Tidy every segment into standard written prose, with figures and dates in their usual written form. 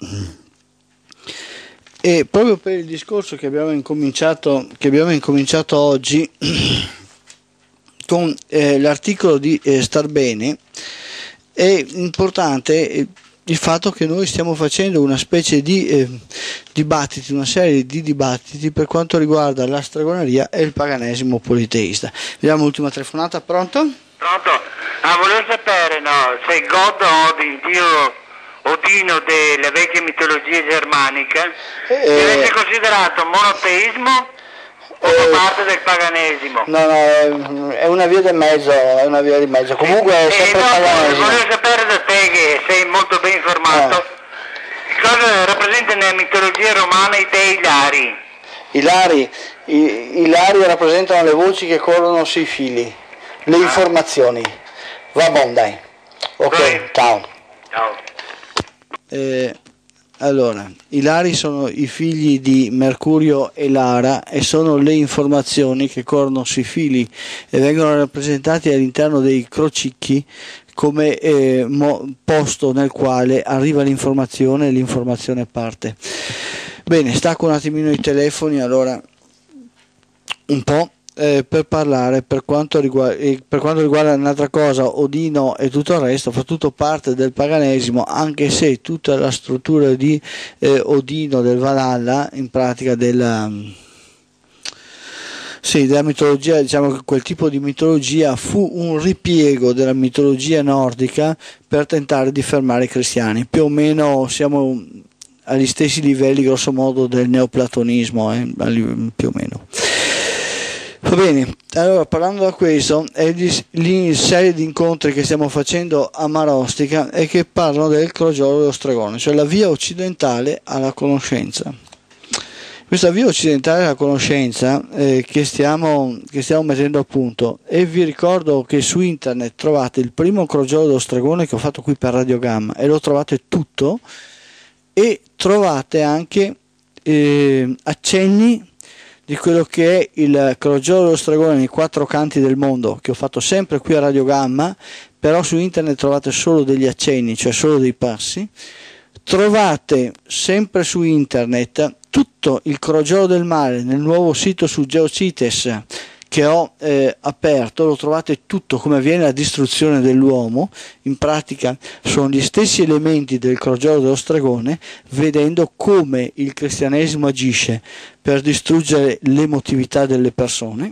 E proprio per il discorso che abbiamo incominciato oggi con l'articolo di Star Bene, è importante il fatto che noi stiamo facendo una specie di dibattiti, una serie di dibattiti per quanto riguarda la stregoneria e il paganesimo politeista. Vediamo l'ultima telefonata. Pronto? Pronto? Volevo sapere, se God Odin, Dio Odino delle vecchie mitologie germaniche, deve essere considerato monoteismo o fa parte del paganesimo? No, è una via di mezzo, comunque è sempre paganesimo. Volevo sapere da te, che sei molto ben informato, cosa rappresenta nella mitologia romana i dei Ilari? Ilari rappresentano le voci che corrono sui fili, le informazioni. Va buon, dai. Ok, ciao. Allora, i Lari sono i figli di Mercurio e Lara e sono le informazioni che corrono sui fili e vengono rappresentati all'interno dei crocicchi come posto nel quale arriva l'informazione e l'informazione parte. Bene, stacco un attimino i telefoni allora un po'. Per parlare per quanto riguarda un'altra cosa, Odino e tutto il resto fa tutto parte del paganesimo, anche se tutta la struttura di Odino del Valhalla, in pratica della mitologia, diciamo che quel tipo di mitologia fu un ripiego della mitologia nordica per tentare di fermare i cristiani. Più o meno siamo agli stessi livelli grosso modo del neoplatonismo, più o meno. Va bene, allora parlando da questo, è la serie di incontri che stiamo facendo a Marostica e che parlano del crogiolo dello stregone, cioè la via occidentale alla conoscenza. Questa via occidentale alla conoscenza che stiamo mettendo a punto, e vi ricordo che su internet trovate il primo crogiolo dello stregone che ho fatto qui per Radio Gamma e lo trovate tutto, e trovate anche accenni di quello che è il crogiolo dello stregone nei 4 canti del mondo, che ho fatto sempre qui a Radio Gamma, però su internet trovate solo degli accenni, cioè solo dei passi. Trovate sempre su internet tutto il crogiolo del mare nel nuovo sito su Geocities che ho aperto, lo trovate tutto come avviene la distruzione dell'uomo. In pratica sono gli stessi elementi del crogiolo dello stregone, vedendo come il cristianesimo agisce per distruggere l'emotività delle persone.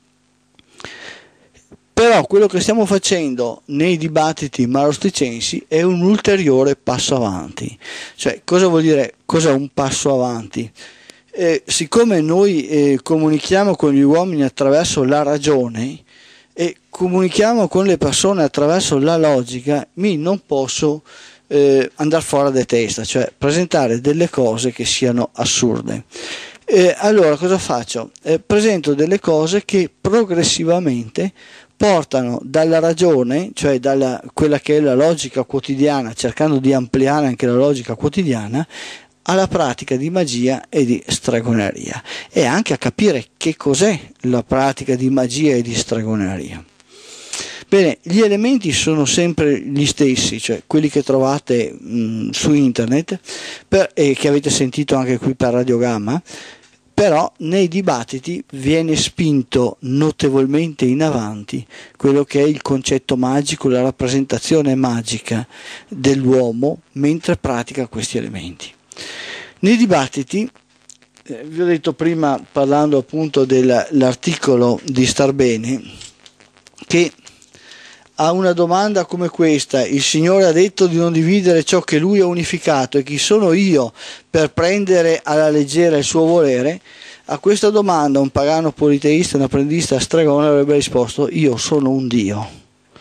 Però quello che stiamo facendo nei dibattiti marosticensi è un ulteriore passo avanti. Cioè, cosa vuol dire? Cos'è un passo avanti? Siccome noi comunichiamo con gli uomini attraverso la ragione e comunichiamo con le persone attraverso la logica, non posso andare fuori di testa, cioè presentare delle cose che siano assurde. Allora cosa faccio? Presento delle cose che progressivamente portano dalla ragione, cioè dalla quella che è la logica quotidiana, cercando di ampliare anche la logica quotidiana, alla pratica di magia e di stregoneria, e anche a capire che cos'è la pratica di magia e di stregoneria. Bene, gli elementi sono sempre gli stessi, cioè quelli che trovate su internet e che avete sentito anche qui per Radio Gamma, però nei dibattiti viene spinto notevolmente in avanti quello che è il concetto magico, la rappresentazione magica dell'uomo mentre pratica questi elementi. Nei dibattiti, vi ho detto prima, parlando appunto dell'articolo di Star Bene, che a una domanda come questa: il Signore ha detto di non dividere ciò che Lui ha unificato, e chi sono io per prendere alla leggera il suo volere? A questa domanda un pagano politeista, un apprendista stregone avrebbe risposto: io sono un Dio.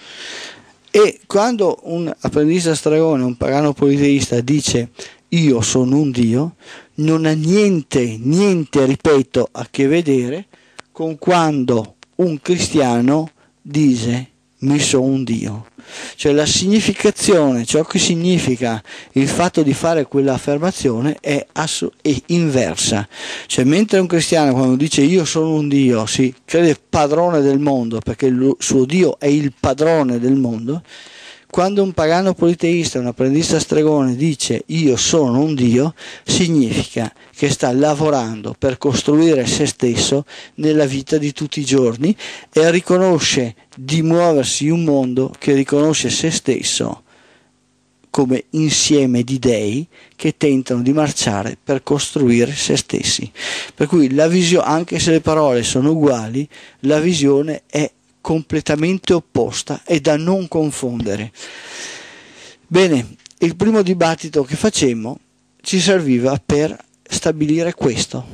E quando un apprendista stregone, un pagano politeista dice io sono un Dio, non ha niente, ripeto, a che vedere con quando un cristiano dice mi sono un Dio. Cioè la significazione, ciò che significa il fatto di fare quell'affermazione è inversa. Cioè mentre un cristiano quando dice io sono un Dio si crede padrone del mondo, perché il suo Dio è il padrone del mondo, quando un pagano politeista, un apprendista stregone dice io sono un dio, significa che sta lavorando per costruire se stesso nella vita di tutti i giorni e riconosce di muoversi in un mondo che riconosce se stesso come insieme di dei che tentano di marciare per costruire se stessi. Per cui la visione, anche se le parole sono uguali, la visione è completamente opposta e da non confondere. Bene, il primo dibattito che facemmo ci serviva per stabilire questo.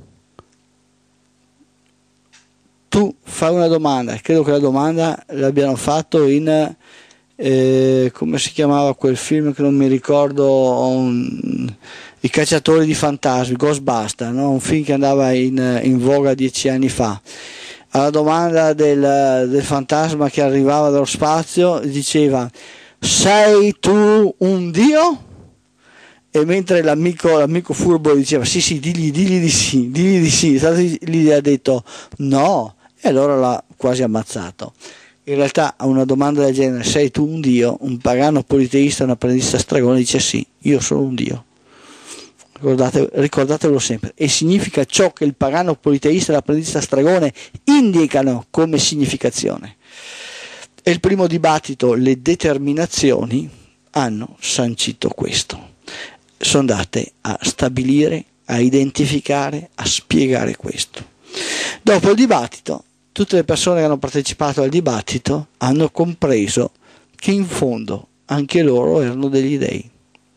Tu fai una domanda, credo che la domanda l'abbiano fatto in come si chiamava quel film che non mi ricordo, I cacciatori di fantasmi, Ghostbusters, no? Un film che andava in voga 10 anni fa. Alla domanda del fantasma che arrivava dallo spazio diceva: sei tu un dio? E mentre l'amico furbo diceva sì, digli di sì, lì gli ha detto no, e allora l'ha quasi ammazzato. In realtà a una domanda del genere, sei tu un dio, un pagano politeista, un apprendista stregone dice sì, io sono un dio. Ricordatevelo sempre, e significa ciò che il pagano politeista e l'apprendista stregone indicano come significazione. E il primo dibattito, le determinazioni, hanno sancito questo. Sono andate a stabilire, a identificare, a spiegare questo. Dopo il dibattito, tutte le persone che hanno partecipato al dibattito hanno compreso che in fondo anche loro erano degli dei.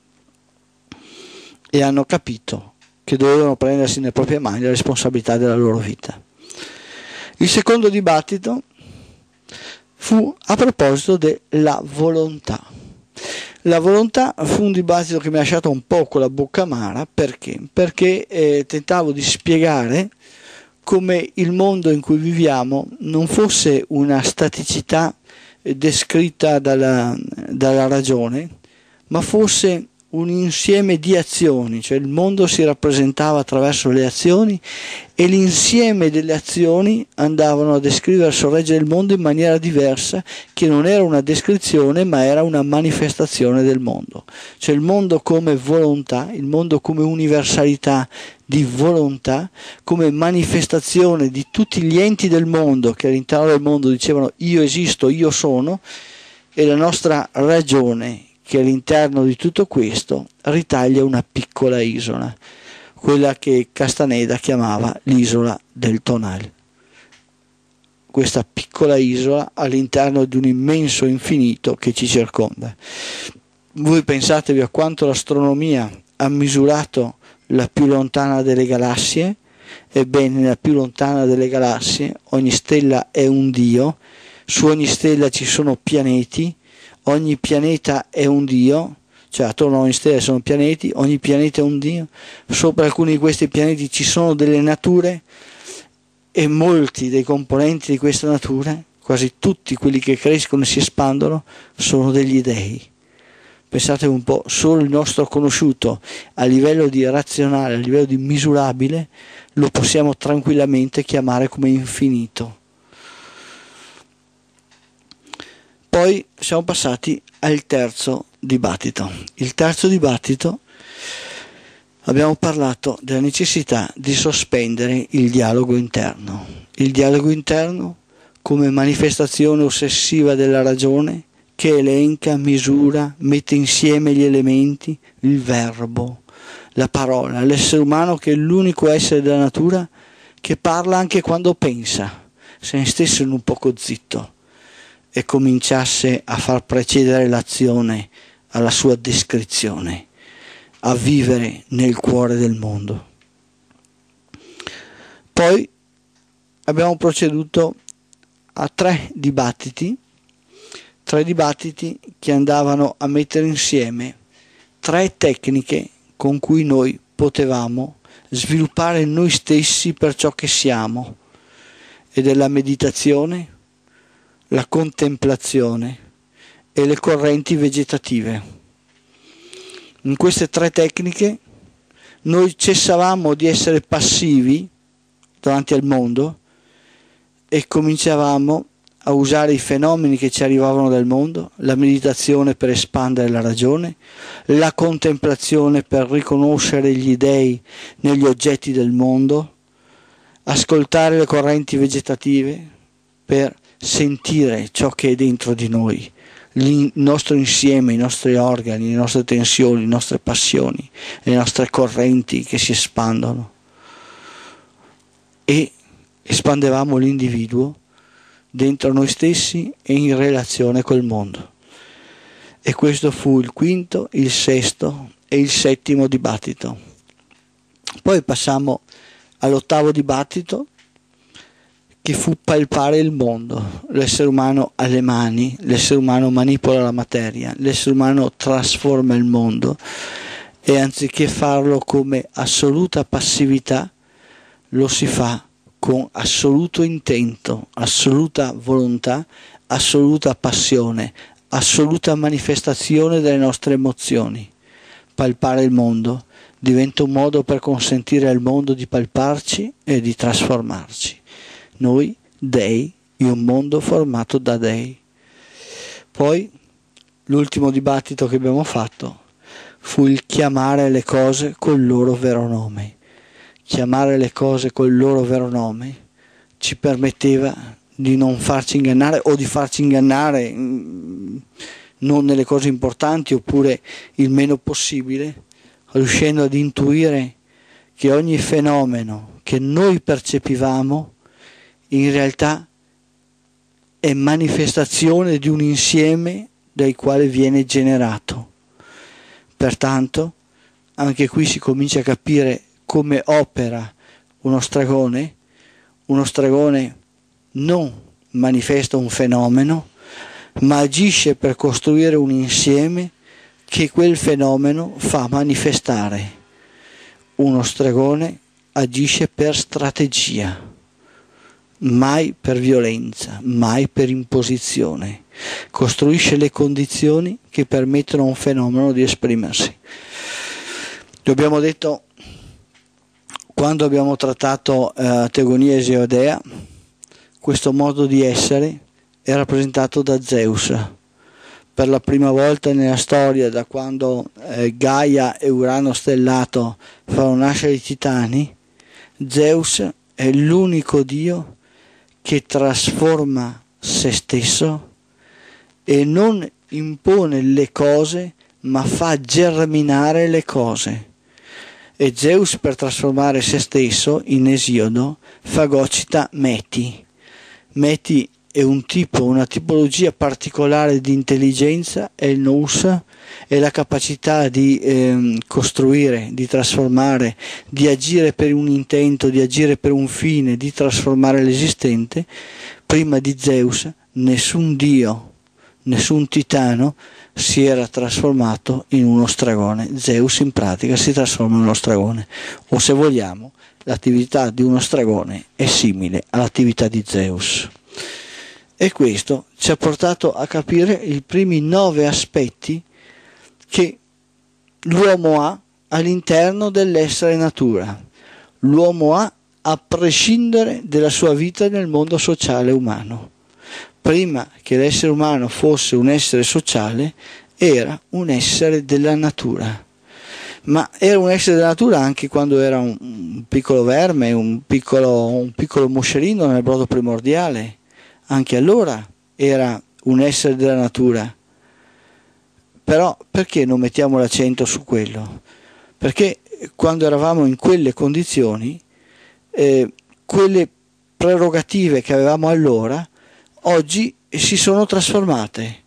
E hanno capito che dovevano prendersi nelle proprie mani la responsabilità della loro vita. Il secondo dibattito fu a proposito della volontà. La volontà fu un dibattito che mi ha lasciato un po' con la bocca amara. Perché? Perché tentavo di spiegare come il mondo in cui viviamo non fosse una staticità descritta dalla ragione, ma fosse un insieme di azioni, cioè il mondo si rappresentava attraverso le azioni e l'insieme delle azioni andavano a descrivere e sorreggere il mondo in maniera diversa, che non era una descrizione ma era una manifestazione del mondo. Cioè il mondo come volontà, il mondo come universalità di volontà, come manifestazione di tutti gli enti del mondo che all'interno del mondo dicevano io esisto, io sono, e la nostra ragione che all'interno di tutto questo ritaglia una piccola isola, quella che Castaneda chiamava l'isola del Tonal. Questa piccola isola all'interno di un immenso infinito che ci circonda. Voi pensatevi a quanto l'astronomia ha misurato la più lontana delle galassie. Ebbene, nella più lontana delle galassie ogni stella è un dio, su ogni stella ci sono pianeti, ogni pianeta è un dio, cioè attorno a ogni stella sono pianeti, ogni pianeta è un dio, sopra alcuni di questi pianeti ci sono delle nature e molti dei componenti di queste nature, quasi tutti quelli che crescono e si espandono, sono degli dei. Pensate un po', solo il nostro conosciuto a livello di razionale, a livello di misurabile, lo possiamo tranquillamente chiamare come infinito. Poi siamo passati al terzo dibattito. Il terzo dibattito abbiamo parlato della necessità di sospendere il dialogo interno. Il dialogo interno come manifestazione ossessiva della ragione che elenca, misura, mette insieme gli elementi, il verbo, la parola, l'essere umano che è l'unico essere della natura che parla anche quando pensa, se ne stesse un poco zitto e cominciasse a far precedere l'azione alla sua descrizione, a vivere nel cuore del mondo. Poi abbiamo proceduto a tre dibattiti che andavano a mettere insieme tre tecniche con cui noi potevamo sviluppare noi stessi per ciò che siamo, ed è la meditazione, la contemplazione e le correnti vegetative. In queste tre tecniche noi cessavamo di essere passivi davanti al mondo e cominciavamo a usare i fenomeni che ci arrivavano dal mondo, la meditazione per espandere la ragione, la contemplazione per riconoscere gli dei negli oggetti del mondo, ascoltare le correnti vegetative per sentire ciò che è dentro di noi, il nostro insieme, i nostri organi, le nostre tensioni, le nostre passioni, le nostre correnti che si espandono. E espandevamo l'individuo dentro noi stessi e in relazione col mondo. E questo fu il quinto, il sesto e il settimo dibattito. Poi passammo all'ottavo dibattito, che fu palpare il mondo. L'essere umano ha le mani, l'essere umano manipola la materia, l'essere umano trasforma il mondo e anziché farlo come assoluta passività, lo si fa con assoluto intento, assoluta volontà, assoluta passione, assoluta manifestazione delle nostre emozioni. Palpare il mondo diventa un modo per consentire al mondo di palparci e di trasformarci. Noi, dei, in un mondo formato da dei. Poi, l'ultimo dibattito che abbiamo fatto fu il chiamare le cose col loro vero nome. Chiamare le cose col loro vero nome ci permetteva di non farci ingannare o di farci ingannare non nelle cose importanti oppure il meno possibile, riuscendo ad intuire che ogni fenomeno che noi percepivamo in realtà è manifestazione di un insieme dal quale viene generato. Pertanto anche qui si comincia a capire come opera uno stregone. Uno stregone non manifesta un fenomeno, ma agisce per costruire un insieme che quel fenomeno fa manifestare. Uno stregone agisce per strategia, mai per violenza, mai per imposizione. Costruisce le condizioni che permettono a un fenomeno di esprimersi. Lo abbiamo detto quando abbiamo trattato Teogonia e Geodea. Questo modo di essere è rappresentato da Zeus. Per la prima volta nella storia, da quando Gaia e Urano stellato fanno nascere i titani, Zeus è l'unico dio che trasforma se stesso e non impone le cose, ma fa germinare le cose. E Zeus, per trasformare se stesso, in Esiodo, fagocita Meti. Meti è un tipo, una tipologia particolare di intelligenza, è il nous, è la capacità di costruire, di trasformare, di agire per un intento, di agire per un fine, di trasformare l'esistente. Prima di Zeus nessun dio, nessun titano si era trasformato in uno stregone. Zeus in pratica si trasforma in uno stregone, o se vogliamo l'attività di uno stregone è simile all'attività di Zeus. E questo ci ha portato a capire i primi 9 aspetti che l'uomo ha all'interno dell'essere natura. L'uomo ha a prescindere dalla sua vita nel mondo sociale umano. Prima che l'essere umano fosse un essere sociale, era un essere della natura. Ma era un essere della natura anche quando era un piccolo verme, un piccolo moscerino nel brodo primordiale. Anche allora era un essere della natura. Però perché non mettiamo l'accento su quello? Perché quando eravamo in quelle condizioni, quelle prerogative che avevamo allora, oggi si sono trasformate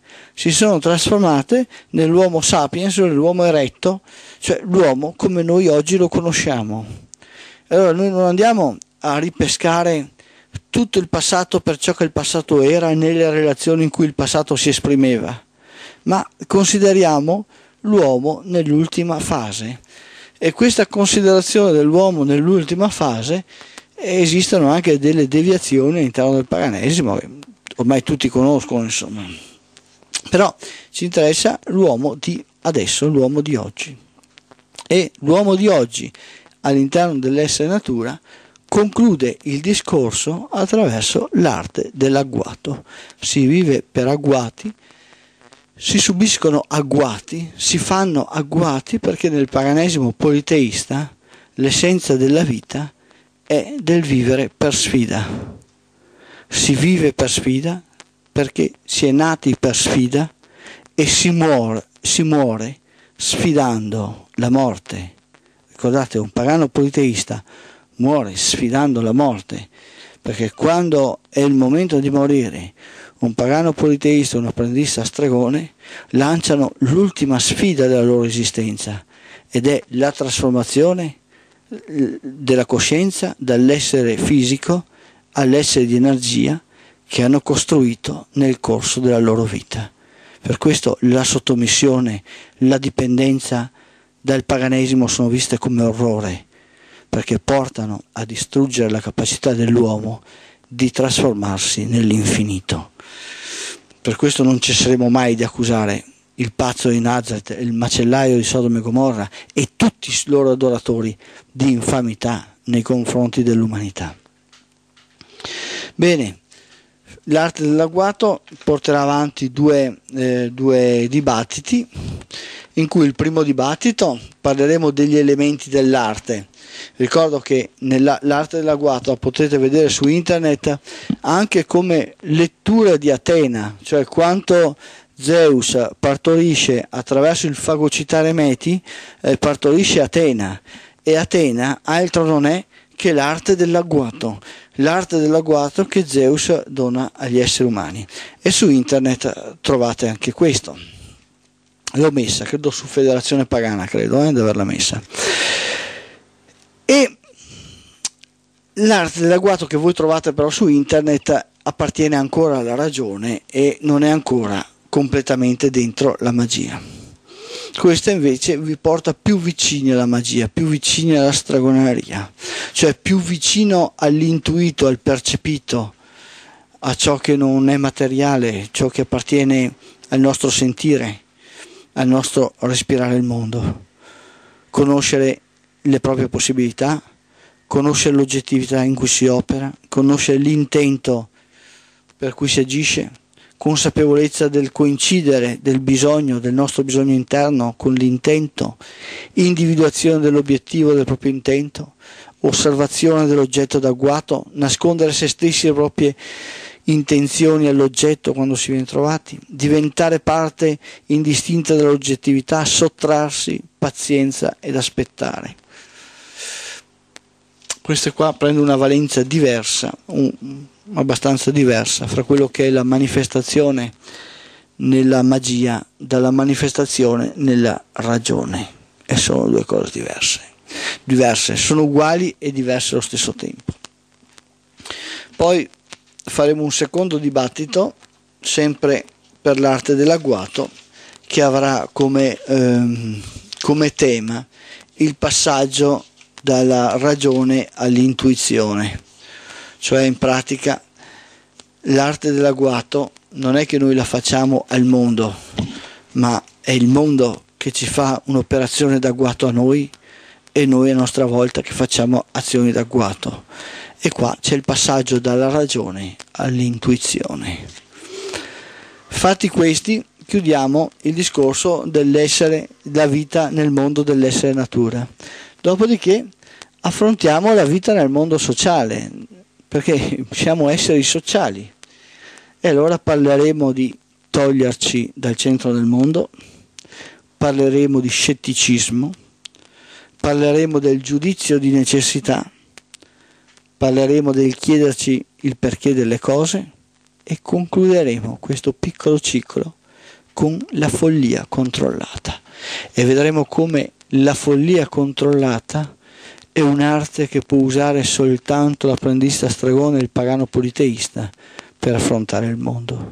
nell'uomo sapiens, nell'uomo eretto, cioè l'uomo come noi oggi lo conosciamo. Allora noi non andiamo a ripescare tutto il passato per ciò che il passato era nelle relazioni in cui il passato si esprimeva, ma consideriamo l'uomo nell'ultima fase. E questa considerazione dell'uomo nell'ultima fase, esistono anche delle deviazioni all'interno del paganesimo che ormai tutti conoscono, insomma. Però ci interessa l'uomo di adesso, l'uomo di oggi. E l'uomo di oggi all'interno dell'essere natura conclude il discorso attraverso l'arte dell'agguato. Si vive per agguati, si subiscono agguati, si fanno agguati, perché nel paganesimo politeista l'essenza della vita è del vivere per sfida. Si vive per sfida perché si è nati per sfida e si muore sfidando la morte. Ricordate, un pagano politeista muore sfidando la morte, perché quando è il momento di morire, un pagano politeista e un apprendista stregone lanciano l'ultima sfida della loro esistenza, ed è la trasformazione della coscienza dall'essere fisico all'essere di energia che hanno costruito nel corso della loro vita. Per questo la sottomissione, la dipendenza dal paganesimo sono viste come orrore, perché portano a distruggere la capacità dell'uomo di trasformarsi nell'infinito. Per questo non cesseremo mai di accusare il pazzo di Nazareth, il macellaio di Sodoma e Gomorra e tutti i loro adoratori di infamità nei confronti dell'umanità. Bene, l'arte dell'agguato porterà avanti due dibattiti, in cui il primo dibattito parleremo degli elementi dell'arte. Ricordo che l'arte dell'agguato potete vedere su internet anche come lettura di Atena, cioè quanto Zeus partorisce attraverso il fagocitare Meti, partorisce Atena, e Atena altro non è che l'arte dell'agguato che Zeus dona agli esseri umani, e su internet trovate anche questo. L'ho messa, credo su Federazione Pagana, di averla messa. E l'arte dell'agguato che voi trovate però su internet appartiene ancora alla ragione e non è ancora completamente dentro la magia. Questa invece vi porta più vicini alla magia, più vicini alla stregoneria, cioè più vicino all'intuito, al percepito, a ciò che non è materiale, ciò che appartiene al nostro sentire, al nostro respirare il mondo. Conoscere le proprie possibilità, conoscere l'oggettività in cui si opera, conoscere l'intento per cui si agisce, consapevolezza del coincidere del bisogno, del nostro bisogno interno con l'intento, individuazione dell'obiettivo del proprio intento, osservazione dell'oggetto d'agguato, nascondere se stessi le proprie intenzioni all'oggetto quando si viene trovati, diventare parte indistinta dell'oggettività, sottrarsi, pazienza ed aspettare. Queste qua prendono una valenza diversa, abbastanza diversa, fra quello che è la manifestazione nella magia dalla manifestazione nella ragione, e sono due cose diverse, sono uguali e diverse allo stesso tempo. Poi faremo un secondo dibattito sempre per l'arte dell'agguato, che avrà come tema il passaggio dalla ragione all'intuizione. Cioè, in pratica, l'arte dell'agguato non è che noi la facciamo al mondo, ma è il mondo che ci fa un'operazione d'agguato a noi e noi a nostra volta che facciamo azioni d'agguato. E qua c'è il passaggio dalla ragione all'intuizione. Fatti questi, chiudiamo il discorso dell'essere, la vita nel mondo dell'essere natura. Dopodiché affrontiamo la vita nel mondo sociale, perché siamo esseri sociali, e allora parleremo di toglierci dal centro del mondo, parleremo di scetticismo, parleremo del giudizio di necessità, parleremo del chiederci il perché delle cose e concluderemo questo piccolo ciclo con la follia controllata, e vedremo come la follia controllata è un'arte che può usare soltanto l'apprendista stregone e il pagano politeista per affrontare il mondo.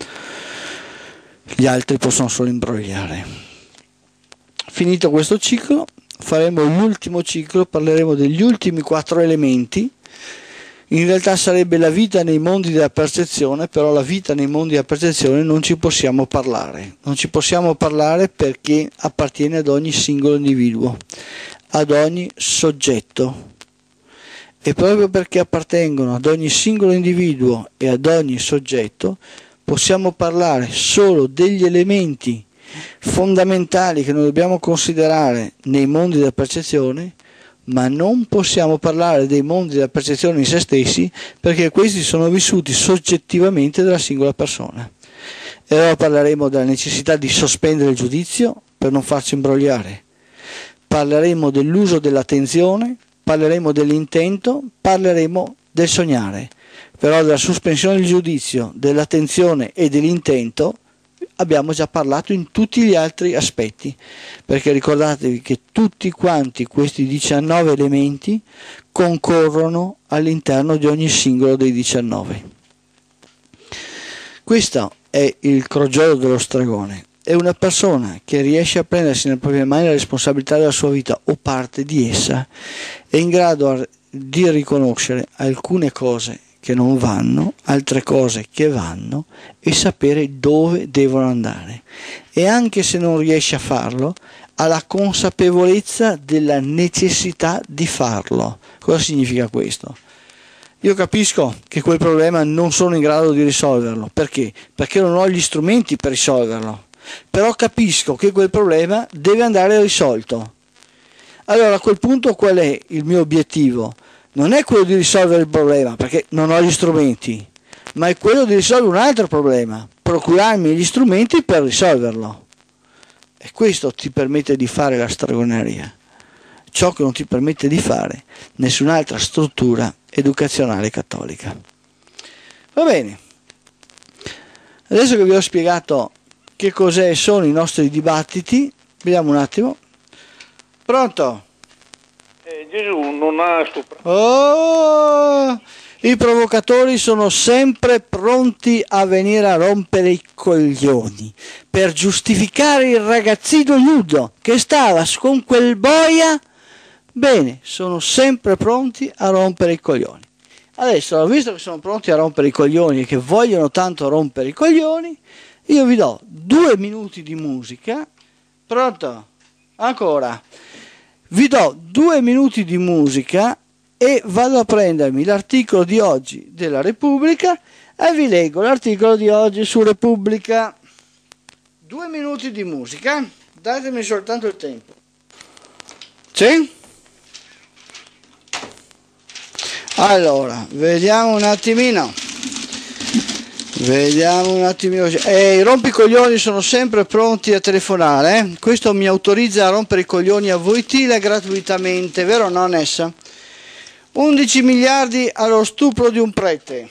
Gli altri possono solo imbrogliare. Finito questo ciclo, faremo l'ultimo ciclo, parleremo degli ultimi 4 elementi. In realtà sarebbe la vita nei mondi della percezione, però la vita nei mondi della percezione non ci possiamo parlare. Non ci possiamo parlare perché appartiene ad ogni singolo individuo, ad ogni soggetto. e proprio perché appartengono ad ogni singolo individuo e ad ogni soggetto, possiamo parlare solo degli elementi fondamentali che noi dobbiamo considerare nei mondi della percezione, ma non possiamo parlare dei mondi della percezione in se stessi, perché questi sono vissuti soggettivamente dalla singola persona. E allora parleremo della necessità di sospendere il giudizio per non farci imbrogliare, parleremo dell'uso dell'attenzione, parleremo dell'intento, parleremo del sognare. Però della sospensione del giudizio, dell'attenzione e dell'intento abbiamo già parlato in tutti gli altri aspetti, perché ricordatevi che tutti quanti questi 19 elementi concorrono all'interno di ogni singolo dei 19. Questo è il crogiolo dello stregone. È una persona che riesce a prendersi nelle proprie mani la responsabilità della sua vita o parte di essa, è in grado di riconoscere alcune cose che non vanno, altre cose che vanno, e sapere dove devono andare. E anche se non riesce a farlo, ha la consapevolezza della necessità di farlo. Cosa significa questo? Io capisco che quel problema non sono in grado di risolverlo. Perché? Perché non ho gli strumenti per risolverlo. Però capisco che quel problema deve andare risolto. Allora a quel punto qual è il mio obiettivo? Non è quello di risolvere il problema, perché non ho gli strumenti, ma è quello di risolvere un altro problema, procurarmi gli strumenti per risolverlo. E questo ti permette di fare la stregoneria, ciò che non ti permette di fare nessun'altra struttura educazionale cattolica. Va bene, adesso che vi ho spiegato che cos'è sono i nostri dibattiti, vediamo un attimo. Pronto? Gesù non ha stuprato. Oh, i provocatori sono sempre pronti a venire a rompere i coglioni per giustificare il ragazzino nudo che stava con quel boia. Bene, sono sempre pronti a rompere i coglioni. Adesso, visto che sono pronti a rompere i coglioni e che vogliono tanto rompere i coglioni, io vi do 2 minuti di musica. Pronto? Ancora. Vi do 2 minuti di musica e vado a prendermi l'articolo di oggi della Repubblica e vi leggo l'articolo di oggi su Repubblica. 2 minuti di musica, datemi soltanto il tempo. Sì? Allora, vediamo un attimino. I rompicoglioni sono sempre pronti a telefonare, Questo mi autorizza a rompere i coglioni a Wojtyla gratuitamente, vero nonnes? 11 miliardi allo stupro di un prete.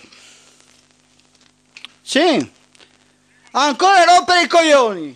Sì. Ancora rompere i coglioni.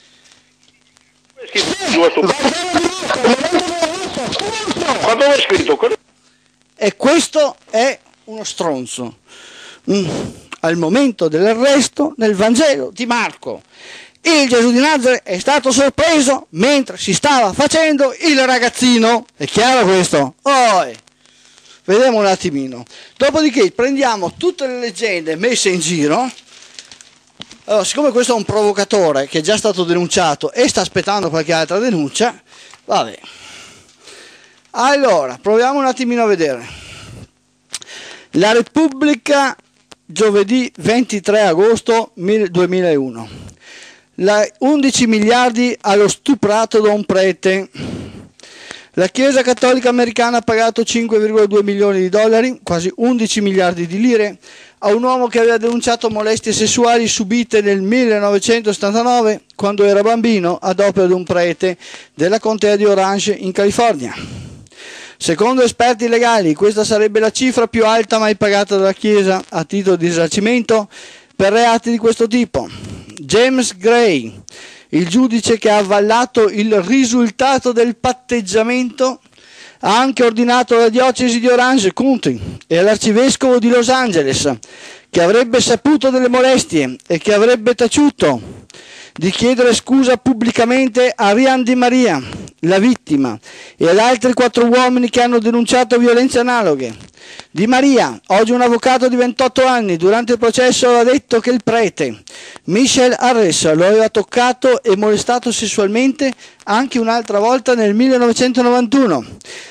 Quando l'hai scritto? E questo è uno stronzo. Al momento dell'arresto nel Vangelo di Marco, il Gesù di Nazareth è stato sorpreso mentre si stava facendo il ragazzino. È chiaro questo? Vediamo un attimino. Dopodiché prendiamo tutte le leggende messe in giro. Allora, siccome questo è un provocatore che è già stato denunciato e sta aspettando qualche altra denuncia, vabbè. Allora, proviamo un attimino a vedere. La Repubblica, giovedì 23 agosto 2001. 11 miliardi allo stuprato da un prete. La Chiesa Cattolica Americana ha pagato 5,2 milioni di dollari, quasi 11 miliardi di lire, a un uomo che aveva denunciato molestie sessuali subite nel 1979, quando era bambino, ad opera di un prete della contea di Orange in California. Secondo esperti legali, questa sarebbe la cifra più alta mai pagata dalla Chiesa a titolo di risarcimento per reati di questo tipo. James Gray, il giudice che ha avallato il risultato del patteggiamento, ha anche ordinato alla diocesi di Orange County e all'arcivescovo di Los Angeles, che avrebbe saputo delle molestie e che avrebbe taciuto, di chiedere scusa pubblicamente a Ryan Di Maria, la vittima, e ad altri 4 uomini che hanno denunciato violenze analoghe. Di Maria, oggi un avvocato di 28 anni, durante il processo aveva detto che il prete Michel Harris lo aveva toccato e molestato sessualmente anche un'altra volta nel 1991.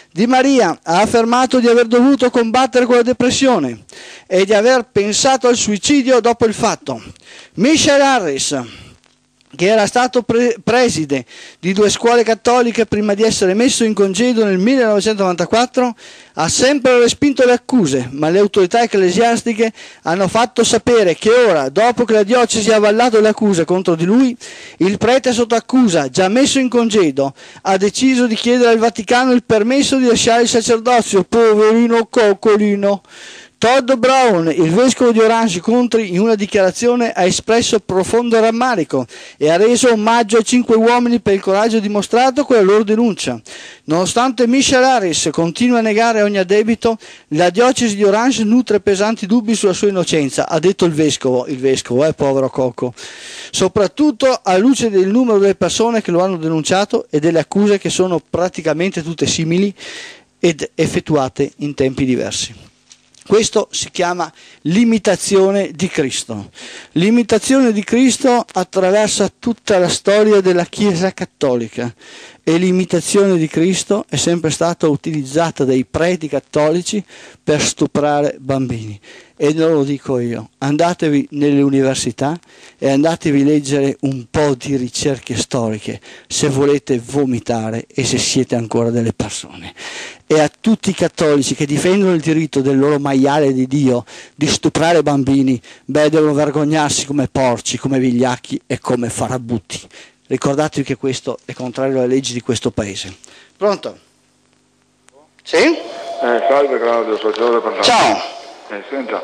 Di Maria ha affermato di aver dovuto combattere con la depressione e di aver pensato al suicidio dopo il fatto. Michel Harris, che era stato preside di 2 scuole cattoliche prima di essere messo in congedo nel 1994, ha sempre respinto le accuse, ma le autorità ecclesiastiche hanno fatto sapere che ora, dopo che la diocesi ha avallato le accuse contro di lui, il prete sotto accusa, già messo in congedo, ha deciso di chiedere al Vaticano il permesso di lasciare il sacerdozio. Poverino coccolino. Todd Brown, il vescovo di Orange County, in una dichiarazione ha espresso profondo rammarico e ha reso omaggio ai 5 uomini per il coraggio dimostrato con la loro denuncia. Nonostante Michel Harris continua a negare ogni addebito, la diocesi di Orange nutre pesanti dubbi sulla sua innocenza, ha detto il vescovo, povero Coco, soprattutto alla luce del numero delle persone che lo hanno denunciato e delle accuse che sono praticamente tutte simili ed effettuate in tempi diversi. Questo si chiama l'imitazione di Cristo. L'imitazione di Cristo attraversa tutta la storia della Chiesa cattolica e l'imitazione di Cristo è sempre stata utilizzata dai preti cattolici per stuprare bambini. E non lo dico io, andatevi nelle università e andatevi a leggere un po' di ricerche storiche se volete vomitare e se siete ancora delle persone. E a tutti i cattolici che difendono il diritto del loro maiale di Dio di stuprare bambini, devono vergognarsi come porci, come vigliacchi e come farabutti. Ricordatevi che questo è contrario alle leggi di questo paese. Pronto? Sì? Salve Claudio, sono Giorgio Pantano. Ciao. Senta,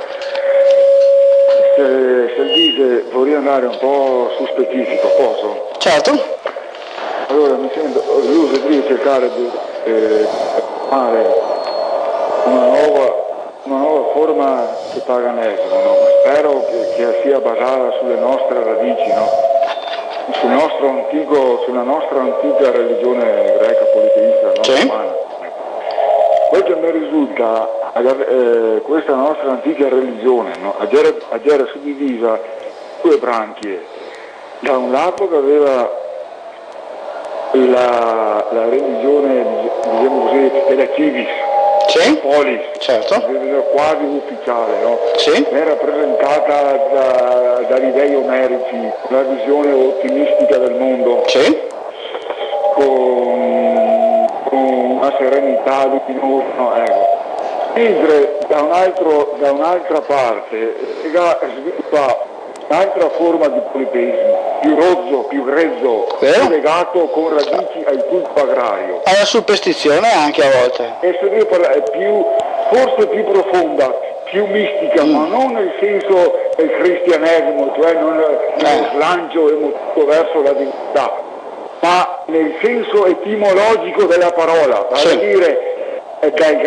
se dice vorrei andare un po' su specifico, posso? Certo. Allora mi sento, io devo cercare di fare una nuova forma di paganesimo, no? Spero che sia basata sulle nostre radici, no? Sulla nostra antica religione greca politeista, no? Sì. Romana. Quel che mi risulta, questa nostra antica religione, no? Era suddivisa in 2 branchie. Da un lato che aveva la religione, diciamo così, della civis, Sì. polis, Certo. quasi ufficiale, no? Sì. È rappresentata dagli dei omerici, una visione ottimistica del mondo, Sì. con una serenità luminosa, no? Ecco. Mentre da un'altra parte sviluppa un'altra forma di politeismo, più rozzo, più grezzo, più legato con radici al culto agrario. Alla superstizione anche a volte. E se devo parlare, forse più profonda, più mistica, ma non nel senso del cristianesimo, cioè non nello slancio emotivo verso la divinità, ma nel senso etimologico della parola, vale a dire dal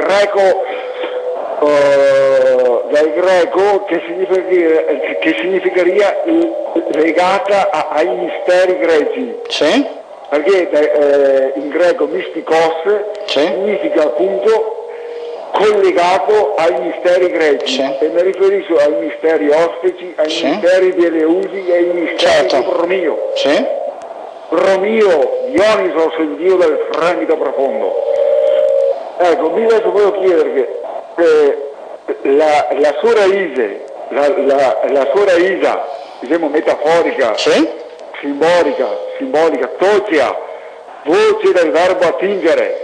greco che significaria legata ai misteri greci. Sì. Perché in greco mystikos significa appunto collegato ai misteri greci, sì. E mi riferisco ai misteri ostici, ai misteri di Eleusi e ai misteri di Romio. Sì. Romio, Dionisos, il dio del fremito profondo. Ecco, mi adesso voglio chiedere che la sua raice, la sua raiza, diciamo metaforica, simbolica, tocea, voce del verbo attingere.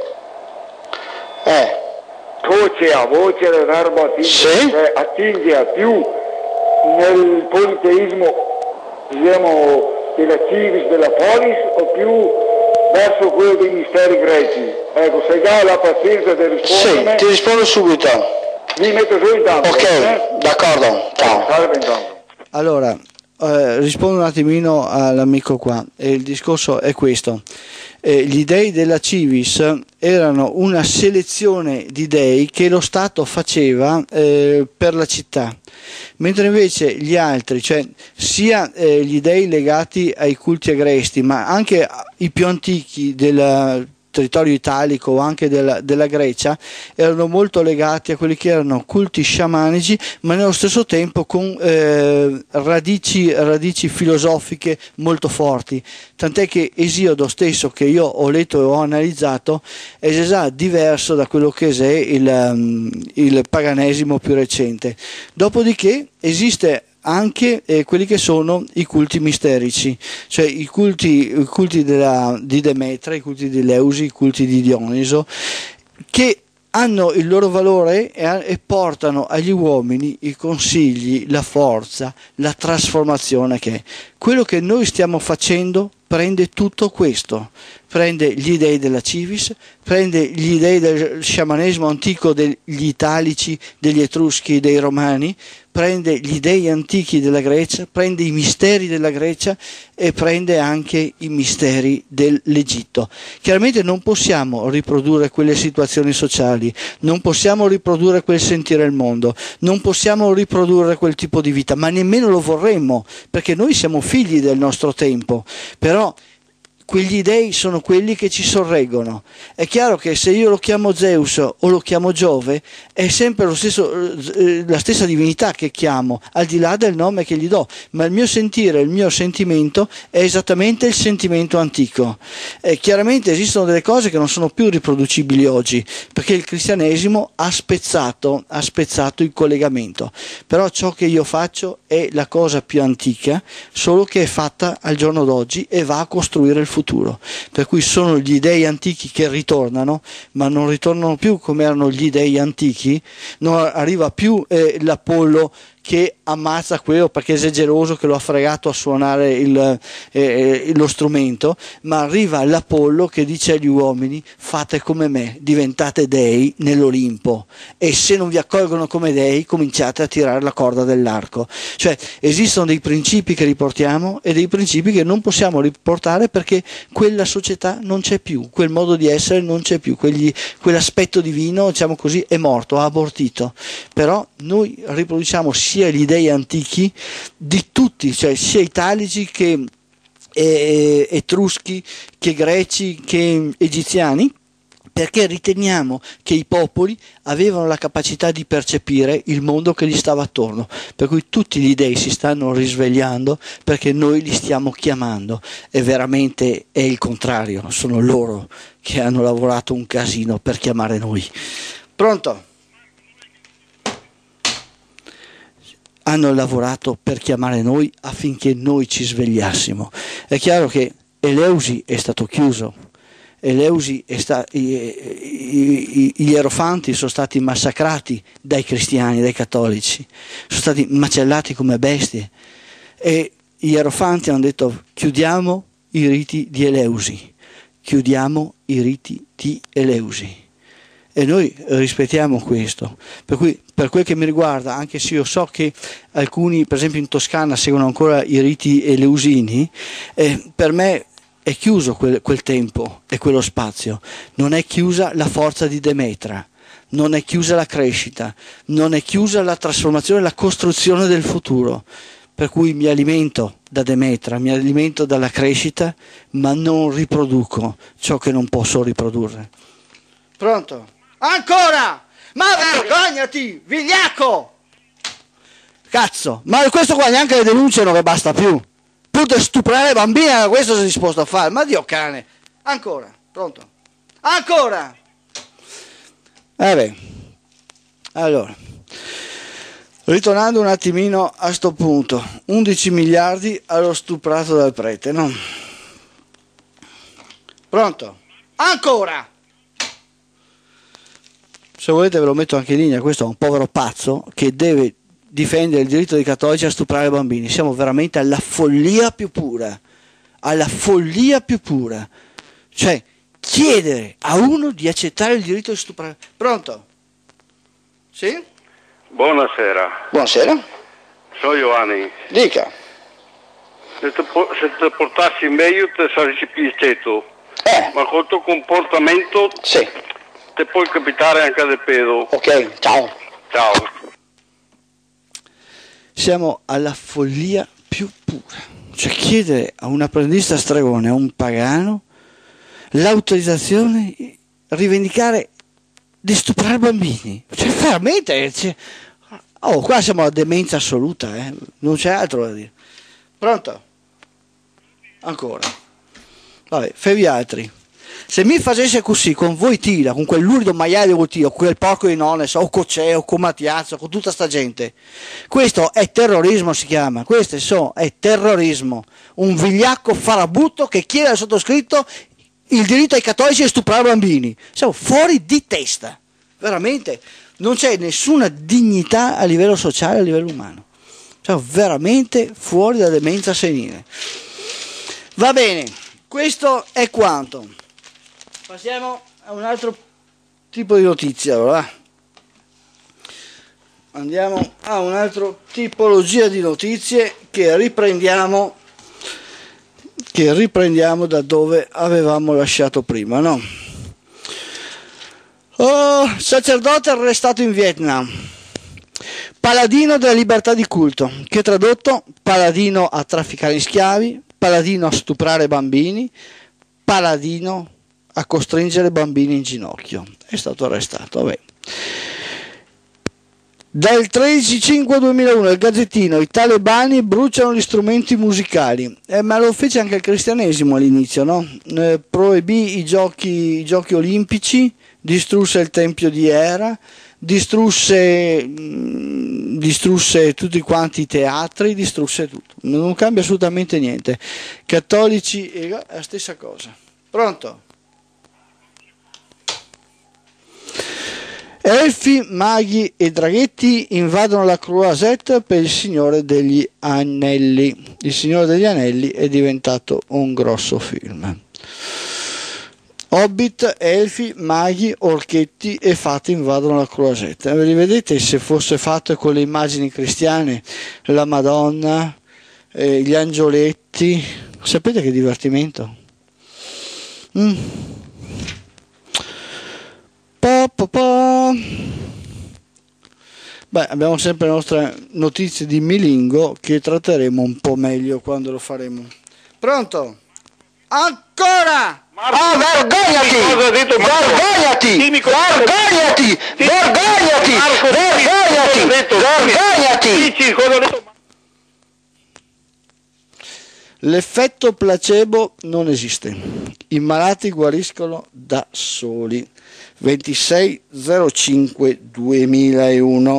Tocea, voce del verbo attingere, cioè attinge più nel politeismo, diciamo, della civis, della polis, o più verso quello dei misteri greci. Ecco, se hai la pazienza di rispondermi. Sì, ti rispondo subito. Mi metto su intanto. Ok, d'accordo. Ciao. Salve intanto. Allora, rispondo un attimino all'amico qua. Il discorso è questo. Gli dei della Civis erano una selezione di dei che lo Stato faceva per la città, mentre invece gli altri, cioè sia gli dei legati ai culti agresti, ma anche i più antichi territorio italico o anche della Grecia, erano molto legati a quelli che erano culti sciamanici, ma nello stesso tempo con radici filosofiche molto forti, tant'è che Esiodo stesso, che io ho letto e ho analizzato, è già diverso da quello che è il paganesimo più recente. Dopodiché esiste anche quelli che sono i culti misterici, cioè i culti di Demetra, i culti di Eleusi, i culti di Dioniso, che hanno il loro valore e portano agli uomini i consigli, la forza, la trasformazione che è. Quello che noi stiamo facendo prende tutto questo, prende gli dei della Civis, prende gli dei del sciamanesimo antico degli Italici, degli Etruschi, dei Romani, prende gli dei antichi della Grecia, prende i misteri della Grecia e prende anche i misteri dell'Egitto. Chiaramente non possiamo riprodurre quelle situazioni sociali, non possiamo riprodurre quel sentire il mondo, non possiamo riprodurre quel tipo di vita, ma nemmeno lo vorremmo, perché noi siamo figli del nostro tempo, però quegli dei sono quelli che ci sorreggono. È chiaro che se io lo chiamo Zeus o lo chiamo Giove, è sempre la stessa divinità che chiamo, al di là del nome che gli do, ma il mio sentire, il mio sentimento è esattamente il sentimento antico. Chiaramente esistono delle cose che non sono più riproducibili oggi, perché il cristianesimo ha spezzato il collegamento, però ciò che io faccio è la cosa più antica, solo che è fatta al giorno d'oggi e va a costruire il futuro, per cui sono gli dei antichi che ritornano, ma non ritornano più come erano gli dei antichi, non arriva più l'Apollo che ammazza quello perché è geloso che lo ha fregato a suonare lo strumento, ma arriva l'Apollo che dice agli uomini: fate come me, diventate dei nell'Olimpo, e se non vi accolgono come dei cominciate a tirare la corda dell'arco. Cioè esistono dei principi che riportiamo e dei principi che non possiamo riportare perché quella società non c'è più, quel modo di essere non c'è più, quell'aspetto divino, diciamo così, è morto, ha abortito. Però noi riproduciamo sia gli dei antichi di tutti, cioè sia italici che etruschi, che greci, che egiziani, perché riteniamo che i popoli avevano la capacità di percepire il mondo che gli stava attorno, per cui tutti gli dei si stanno risvegliando perché noi li stiamo chiamando, e veramente è il contrario, sono loro che hanno lavorato un casino per chiamare noi. Pronto? Hanno lavorato per chiamare noi affinché noi ci svegliassimo. È chiaro che Eleusi è stato chiuso, Eleusi gli Ierofanti sono stati massacrati dai cristiani, dai cattolici, sono stati macellati come bestie, e gli Ierofanti hanno detto: chiudiamo i riti di Eleusi, chiudiamo i riti di Eleusi. E noi rispettiamo questo, per cui per quel che mi riguarda, anche se io so che alcuni per esempio in Toscana seguono ancora i riti eleusini, per me è chiuso quel tempo e quello spazio, non è chiusa la forza di Demetra, non è chiusa la crescita, non è chiusa la trasformazione, la costruzione del futuro, per cui mi alimento da Demetra, mi alimento dalla crescita, ma non riproduco ciò che non posso riprodurre. Pronto? Ancora! Ma vergognati, vigliacco! Cazzo, ma questo qua neanche le denunce non che basta più. Più di stuprare bambine, questo sei disposto a fare. Ma Dio cane. Ancora, pronto? Ancora! Beh, allora, ritornando un attimino a sto punto, 11 miliardi allo stuprato dal prete, no? Pronto? Ancora! Se volete ve lo metto anche in linea, questo è un povero pazzo che deve difendere il diritto dei cattolici a stuprare bambini. Siamo veramente alla follia più pura, cioè chiedere a uno di accettare il diritto di stuprare. Pronto? Sì? Buonasera. Buonasera. Sono Giovanni. Dica. Se ti portassi meglio te saresti più tu. Ma col tuo comportamento sì, ti può capitare anche del pedo. Ok, ciao. Ciao. Siamo alla follia più pura, cioè chiedere a un apprendista stregone, a un pagano, l'autorizzazione a rivendicare di stuprare bambini. Cioè, veramente, oh, qua siamo alla demenza assoluta, non c'è altro da dire. Pronto? Ancora. Vabbè, fevi altri. Se mi facesse così con voi tira, con quel lurido maiale con tira, con quel porco di Nones, o Coceo, con Mattiazzo, con tutta sta gente, questo è terrorismo, si chiama, è terrorismo, un vigliacco farabutto che chiede al sottoscritto il diritto ai cattolici di stuprare bambini. Siamo fuori di testa, veramente, non c'è nessuna dignità a livello sociale, a livello umano, siamo veramente fuori da demenza senile. Va bene, questo è quanto. Passiamo a un altro tipo di notizia, allora. Andiamo a un'altra tipologia di notizie che riprendiamo da dove avevamo lasciato prima, no? Sacerdote arrestato in Vietnam, paladino della libertà di culto, che tradotto paladino a trafficare in schiavi, paladino a stuprare bambini, paladino a costringere bambini in ginocchio. È stato arrestato. Vabbè. Dal 13/5/2001 il Gazzettino, i talebani bruciano gli strumenti musicali, ma lo fece anche il cristianesimo all'inizio, no? Proibì i giochi olimpici, distrusse il tempio di Hera, distrusse tutti quanti i teatri, distrusse tutto, non cambia assolutamente niente. Cattolici è la stessa cosa. Pronto? Elfi, maghi e draghetti invadono la Croisette per il Signore degli Anelli. Il Signore degli Anelli è diventato un grosso film. Hobbit, elfi, maghi, orchetti e fate invadono la Croisette. Ve li vedete se fosse fatto con le immagini cristiane? La Madonna, gli angioletti. Sapete che divertimento? Beh, abbiamo sempre le nostre notizie di Milingo che tratteremo un po' meglio quando lo faremo. Pronto? Ancora! Vergognati! L'effetto placebo non esiste. I malati guariscono da soli. 26/05/2001.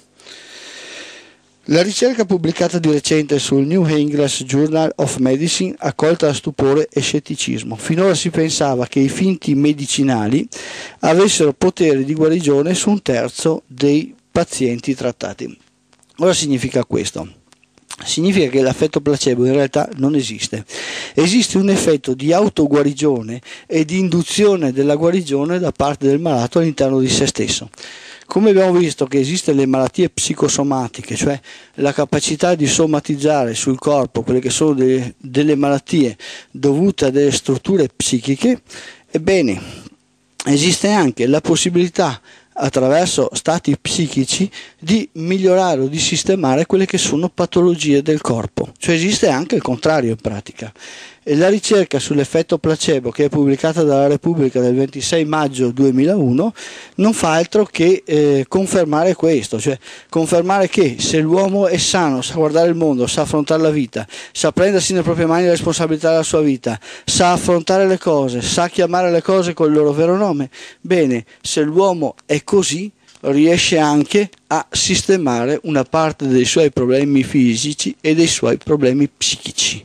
La ricerca pubblicata di recente sul New England Journal of Medicine ha colto da stupore e scetticismo. Finora si pensava che i finti medicinali avessero potere di guarigione su un terzo dei pazienti trattati. Cosa significa questo? Significa che l'effetto placebo in realtà non esiste. Esiste un effetto di autoguarigione e di induzione della guarigione da parte del malato all'interno di se stesso. Come abbiamo visto che esistono le malattie psicosomatiche, cioè la capacità di somatizzare sul corpo quelle che sono delle malattie dovute a delle strutture psichiche, ebbene esiste anche la possibilità attraverso stati psichici di migliorare o di sistemare quelle che sono patologie del corpo, cioè esiste anche il contrario in pratica. E la ricerca sull'effetto placebo che è pubblicata dalla Repubblica del 26 maggio 2001 non fa altro che confermare questo, cioè confermare che se l'uomo è sano, sa guardare il mondo, sa affrontare la vita, sa prendersi nelle proprie mani la responsabilità della sua vita, sa affrontare le cose, sa chiamare le cose col loro vero nome, bene, se l'uomo è così riesce anche a sistemare una parte dei suoi problemi fisici e dei suoi problemi psichici.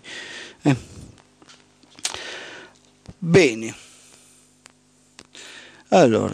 Bene, allora,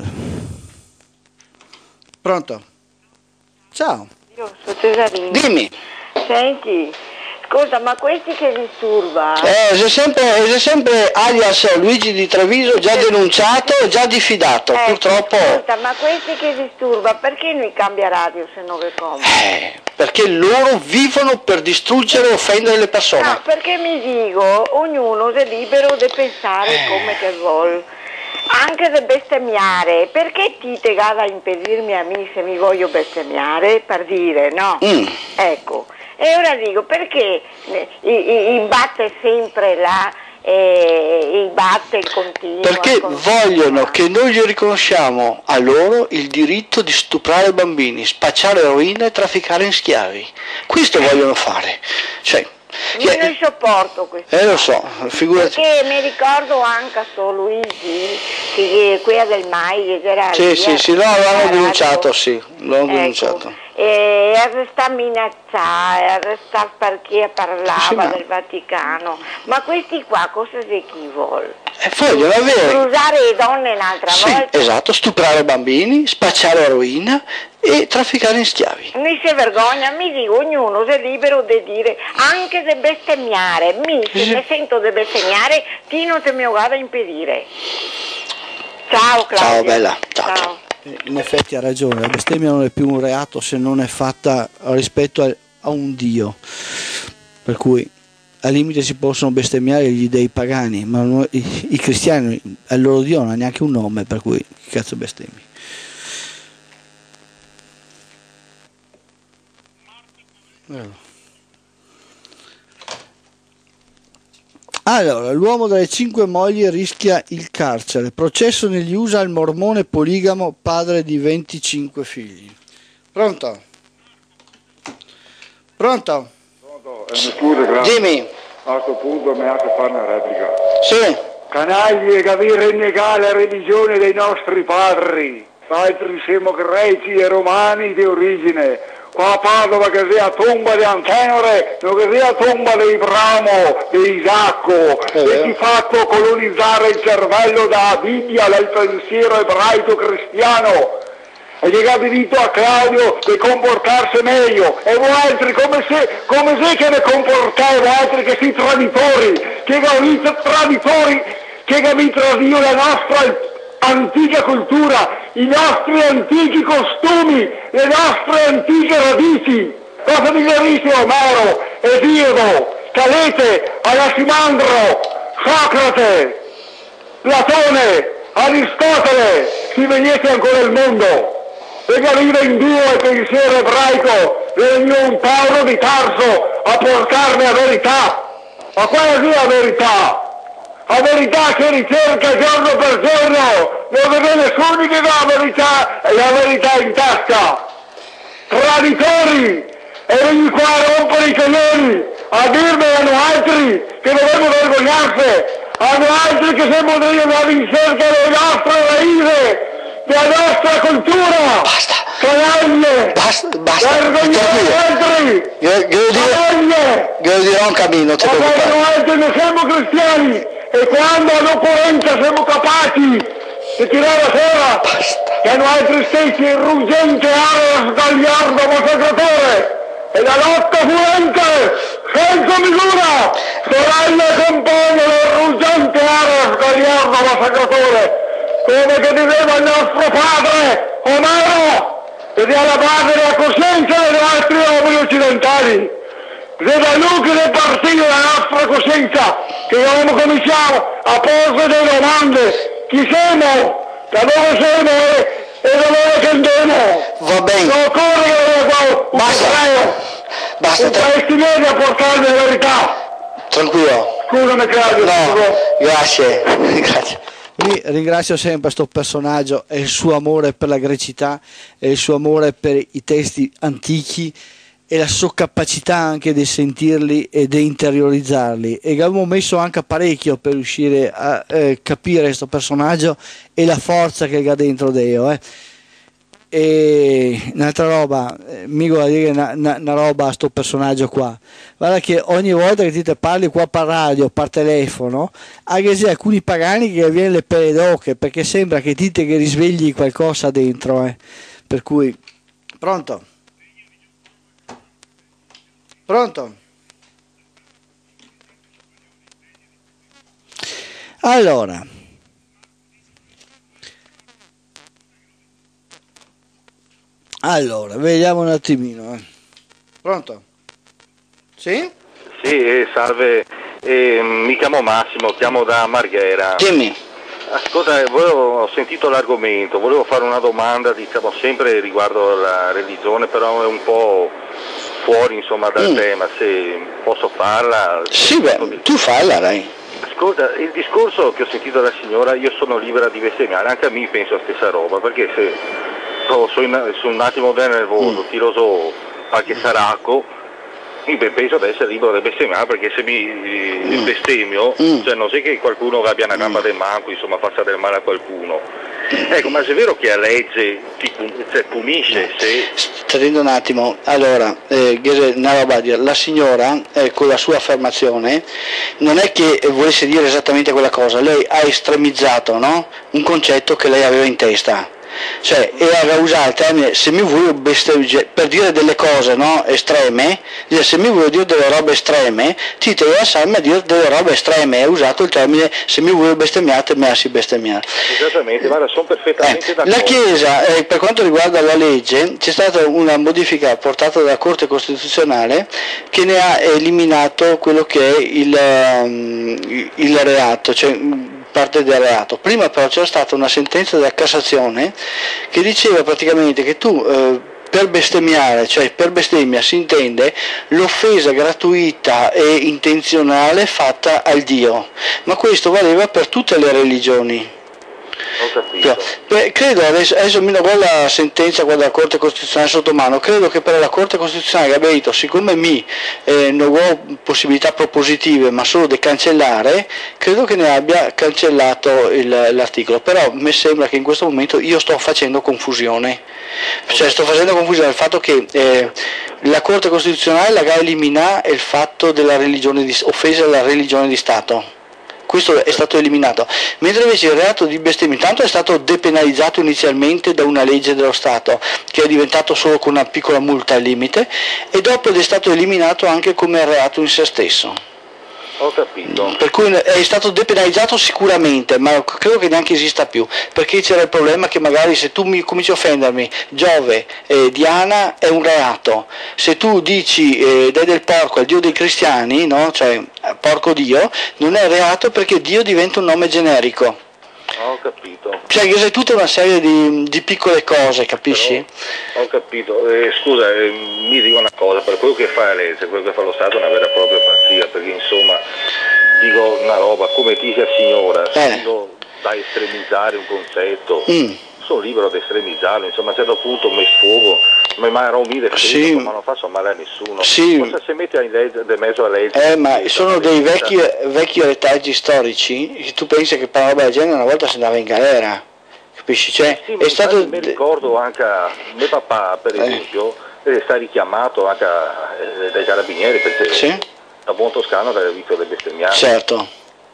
pronto? Ciao. Io sono Cesarino. Dimmi. Senti, scusa, ma questi che disturba? C'è sempre alias Luigi di Treviso già denunciato e già diffidato, purtroppo. Ascolta, ma questi che disturba, perché non cambia radio se no che come? Perché loro vivono per distruggere e offendere le persone. No, perché mi dico, ognuno è libero di pensare come che vuol, anche di bestemmiare. Perché ti tegava a impedirmi a me se mi voglio bestemmiare, per dire, no? Ecco, e ora dico, perché imbatte sempre là i batte il continuo. Perché vogliono che noi gli riconosciamo a loro il diritto di stuprare bambini, spacciare eroina e trafficare in schiavi. Questo vogliono fare. Cioè, io non sopporto questo. Lo so, figurati. Perché mi ricordo anche a Sto Luigi, che quella del Mai, che era sì, no, l'hanno denunciato, denunciato. E resta minacciare, resta perché parlava del Vaticano. Ma questi qua cosa se chi vuole? Vogliono avere. Usare le donne un'altra volta. Esatto, stuprare bambini, spacciare eroina e trafficare in schiavi. Mi si vergogna, mi dico, ognuno è libero di dire, anche se bestemmiare, se mi sento di bestemmiare, ti non ti mi guarda a impedire. Ciao Claudia. Ciao bella, ciao. In effetti ha ragione, la bestemmia non è più un reato se non è fatta rispetto a un Dio, per cui al limite si possono bestemmiare gli dei pagani, ma i cristiani, il loro Dio non ha neanche un nome, per cui che cazzo bestemmi? Allora, l'uomo dalle 5 mogli rischia il carcere. Processo negli USA al mormone poligamo, padre di 25 figli. Pronto? Pronto, scusa, grazie. Dimmi. A questo punto mi ha che fare una replica. Sì. Canaglie che vi rinnegate la religione dei nostri padri. Altri siamo greci e romani di origine. Qua a Padova che sia tomba di Antenore, non che sia tomba di Ibramo, di Isacco, e ti fatto colonizzare il cervello dalla Bibbia, dal pensiero ebraico cristiano. E gli ha detto a Claudio di comportarsi meglio, e voi altri come se che ne comportate, voi altri che siete traditori, che avete traditori, che avete tradito la nostra antica cultura, i nostri antichi costumi, le nostre antiche radici. Cosa vi dice Omero, Esiodo, Calete, Anaximandro, Socrate, Platone, Aristotele, si venisse ancora il mondo. Perché vive in Dio il pensiero ebraico, venne un Paolo di Tarso a portarmi la verità. Ma qual è la verità? La verità che ricerca giorno per giorno, non vede nessuno che dà la verità in tasca. Traditori, e veni qua a rompere i coglioni, a dirmi hanno altri che dovremmo vergognarsi, hanno altri che siamo degli andati in cerca delle nostre radici, della nostra cultura. Basta. Canaglie. Basta. Vergognate altri. Io dirò un cammino. Noi siamo cristiani. E quando all'occorrenza siamo capaci di tirare a sera, che hanno altri stessi il ruggente aro sgagliardo massacratore, e la lotta furente, senza misura, sorella compagna del ruggente aro sgagliardo massacratore, come che diceva il nostro padre Omero, che dia la base della coscienza degli altri uomini occidentali. Deve lui che partire la nostra coscienza, che dobbiamo cominciare a porre delle domande. Chi siamo? Da dove siamo e da dove che andiamo? Va bene. Non occorre che Basta. Media a portarmi la verità. Tranquillo. Scusami Claudio. No, grazie. Io ringrazio sempre questo personaggio e il suo amore per la grecità e il suo amore per i testi antichi e la sua capacità anche di sentirli e di interiorizzarli, e abbiamo messo anche parecchio per riuscire a capire questo personaggio e la forza che ha dentro Dio. E un'altra roba, mi vuole dire una roba a sto personaggio qua, guarda che ogni volta che ti te parli qua per radio, per telefono, anche se alcuni pagani che viene le pelle d'oche, perché sembra che ti che risvegli qualcosa dentro, per cui pronto? Allora, vediamo un attimino. Pronto? Sì? Sì, salve, mi chiamo Massimo, chiamo da Marghera. Dimmi. Ascolta, ho sentito l'argomento, volevo fare una domanda, diciamo sempre riguardo alla religione, però è un po' fuori insomma dal tema, se posso farla. Sì, beh, tu falla, dai. Ascolta, il discorso che ho sentito dalla signora, io sono libera di bestemmiare, anche a me penso la stessa roba, perché se sono un attimo nervoso, tiro su qualche saracco, io penso di essere libero di bestemmiare, perché se mi bestemmio, cioè non sei che qualcuno abbia una gamba del manco, insomma faccia del male a qualcuno. Ecco, ma se è vero che la legge ti punisce se... Attendo un attimo, allora, la signora con la sua affermazione non è che volesse dire esattamente quella cosa, lei ha estremizzato, no? Un concetto che lei aveva in testa. Cioè, era usato il termine se mi vuoi bestemmiare per dire delle cose, no, estreme, dire se mi vuoi dire delle robe estreme, ti devi lasciarmi a dire delle robe estreme, ha usato il termine se mi vuoi bestemmiare, me la si bestemmiare. Esattamente, guarda, sono perfettamente d'accordo. La Chiesa, per quanto riguarda la legge, c'è stata una modifica portata dalla Corte Costituzionale che ne ha eliminato quello che è il reato, cioè parte del reato. Prima però c'era stata una sentenza della Cassazione che diceva praticamente che tu per bestemmiare, cioè per bestemmia si intende l'offesa gratuita e intenzionale fatta al Dio, ma questo valeva per tutte le religioni. Ho capito. Credo, adesso mi ho la sentenza qua della Corte Costituzionale sotto mano, credo che per la Corte Costituzionale abbia detto, siccome non ho possibilità propositive ma solo di cancellare, credo che ne abbia cancellato l'articolo, però mi sembra che in questo momento io sto facendo confusione, cioè sto facendo confusione al fatto che la Corte Costituzionale la elimina il fatto della religione offesa alla religione di Stato. Questo è stato eliminato, mentre invece il reato di bestemmia intanto è stato depenalizzato inizialmente da una legge dello Stato che è diventato solo con una piccola multa al limite e dopo è stato eliminato anche come reato in se stesso. Ho capito. Per cui è stato depenalizzato sicuramente, ma credo che neanche esista più, perché c'era il problema che magari se tu cominci a offendermi, Giove, Diana è un reato, se tu dici dai del porco al Dio dei cristiani, no? Cioè porco Dio, non è reato perché Dio diventa un nome generico. Ho capito. Cioè è tutta una serie di piccole cose, capisci? Però, ho capito. Scusa, mi dico una cosa, per quello che fa la legge, quello che fa lo Stato è una vera e propria pazzia, perché insomma, dico una roba, come dice la signora, essendo da estremizzare un concetto, sono libero di estremizzarlo, insomma a un certo punto mi sfogo, mi romide freddo, ma non faccio male a nessuno. Sì. Cosa si mette in mezzo alla legge? Ma sono dei vecchi retaggi storici, che tu pensi che per una roba del genere una volta si andava in galera, capisci? Cioè, sì, è stato... mi ricordo anche a mio papà, per esempio, è stato richiamato anche dai carabinieri perché da buon toscano aveva visto le bestemmiate. Certo.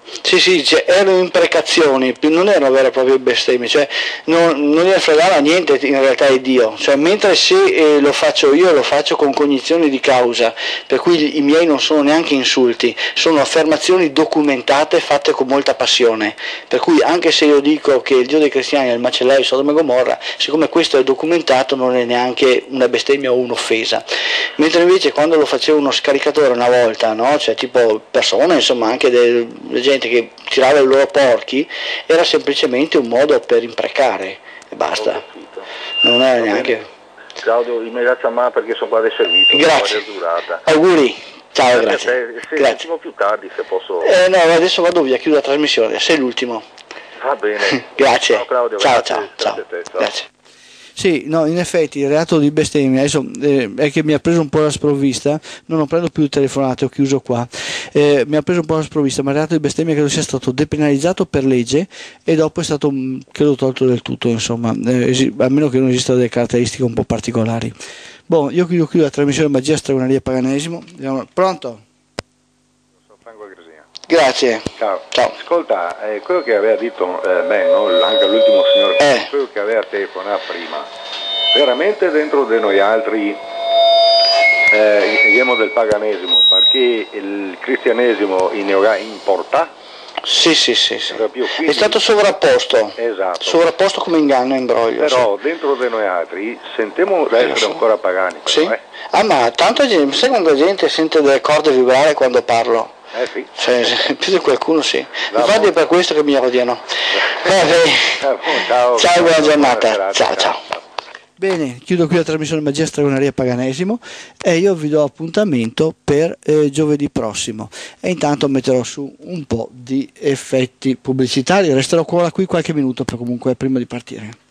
Sì, cioè, erano imprecazioni, non erano vere e proprie bestemmie, cioè non gli fregava niente in realtà di Dio, cioè, mentre se lo faccio io lo faccio con cognizione di causa, per cui i miei non sono neanche insulti, sono affermazioni documentate fatte con molta passione, per cui anche se io dico che il Dio dei cristiani è il macellaio di Sodoma e Gomorra, siccome questo è documentato non è neanche una bestemmia o un'offesa, mentre invece quando lo faceva uno scaricatore una volta, no? Cioè tipo persone, insomma anche delle gente che tirava i loro porchi, era semplicemente un modo per imprecare e basta, non era neanche... Claudio, mi ringrazio a me perché sono qua del servizio. Grazie, auguri, ciao, grazie. Grazie. Più tardi se posso... no, adesso vado via, chiudo la trasmissione, sei l'ultimo. Va bene. Grazie, ciao Claudio, ciao. Grazie. Sì, no, in effetti il reato di bestemmia, adesso è che mi ha preso un po' la sprovvista, non prendo più telefonate, ho chiuso qua, mi ha preso un po' la sprovvista, ma il reato di bestemmia credo sia stato depenalizzato per legge e dopo è stato, credo, tolto del tutto, insomma, a meno che non esistano delle caratteristiche un po' particolari. Boh, io chiudo la trasmissione Magia, Stregoneria e Paganesimo. Pronto? Sono Franco Agresina. Grazie. Ciao. Ascolta, quello che aveva detto, anche l'ultimo signore, quello che aveva telefonato prima, veramente dentro di noi altri siamo del paganesimo, perché il cristianesimo importa? Sì. Quindi, è stato sovrapposto. Esatto. Sovrapposto come inganno e imbroglio. Però dentro di noi altri sentiamo essere ancora pagani. Però, sì. Ma tanta gente, sai quanta gente sente delle corde vibrare quando parlo? Sì. Cioè, più di qualcuno sì. Infatti è per questo che mi odiano. Ciao, buona giornata. Ciao. Bene, chiudo qui la trasmissione Magia Stregoneria Paganesimo e io vi do appuntamento per giovedì prossimo, e intanto metterò su un po' di effetti pubblicitari, resterò ancora qui qualche minuto per comunque prima di partire.